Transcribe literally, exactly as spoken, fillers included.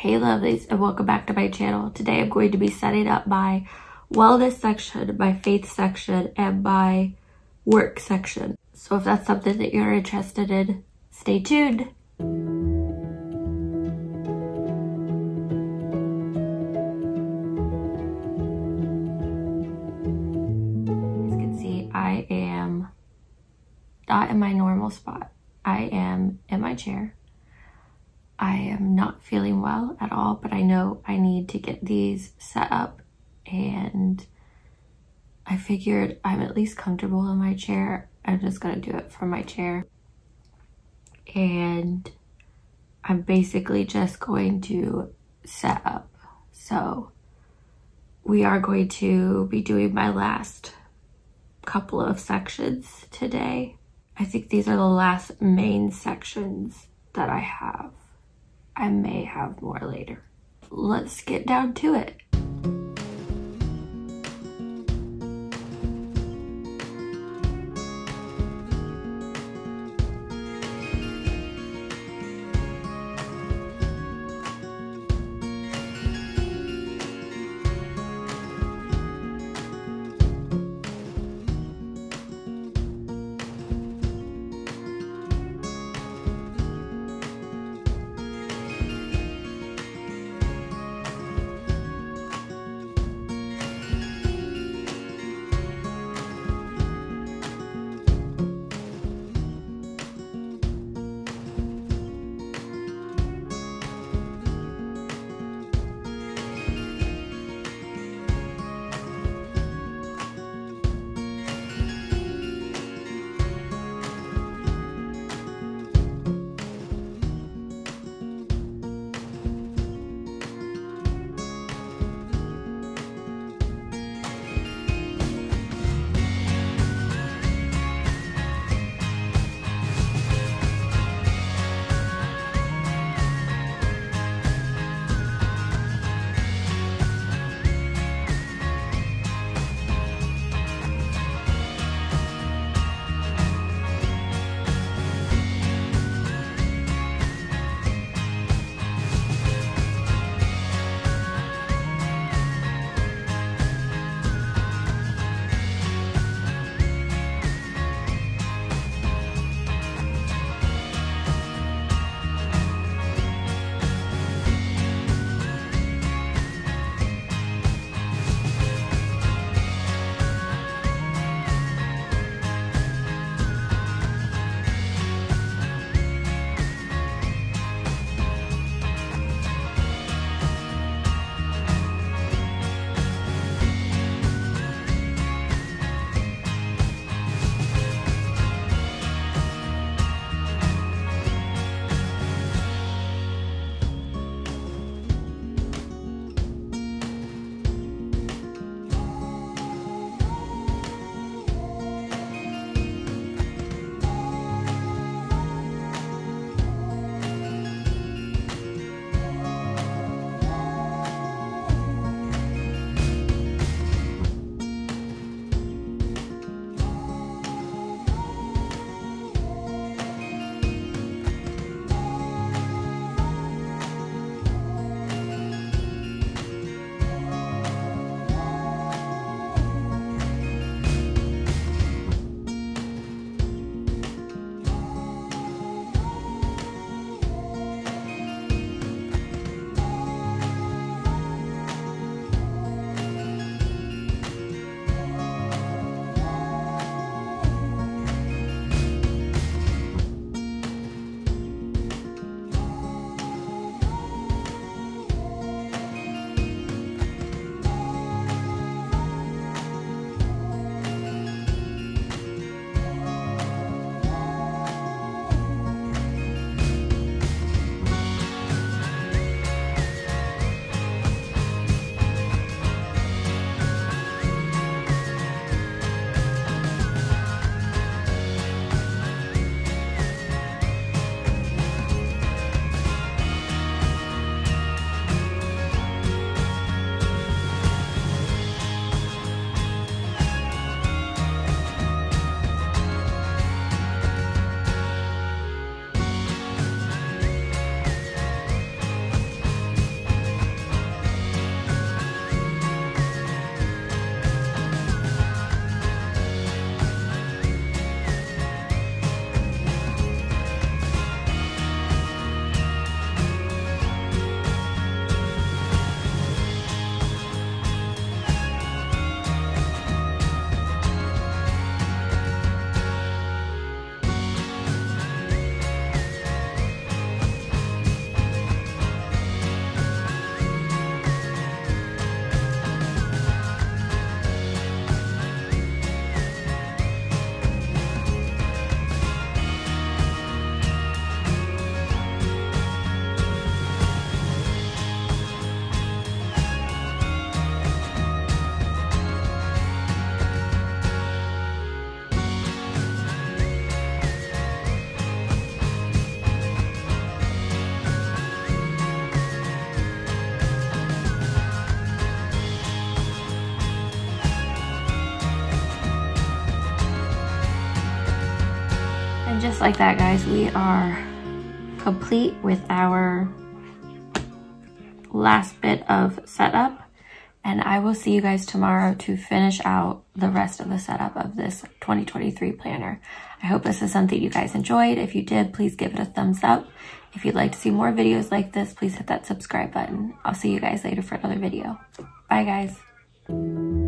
Hey lovelies, and welcome back to my channel. Today I'm going to be setting up my wellness section, my faith section, and my work section. So if that's something that you're interested in, stay tuned. As you can see, I am not in my normal spot. I am in my chair. I am not feeling well at all, but I know I need to get these set up, and I figured I'm at least comfortable in my chair. I'm just gonna do it from my chair. And I'm basically just going to set up. So we are going to be doing my last couple of sections today. I think these are the last main sections that I have. I may have more later. Let's get down to it. like that, guys, we are complete with our last bit of setup. And I will see you guys tomorrow to finish out the rest of the setup of this twenty twenty-three planner. I hope this is something you guys enjoyed. If you did, please give it a thumbs up. If you'd like to see more videos like this, please hit that subscribe button. I'll see you guys later for another video. Bye, guys.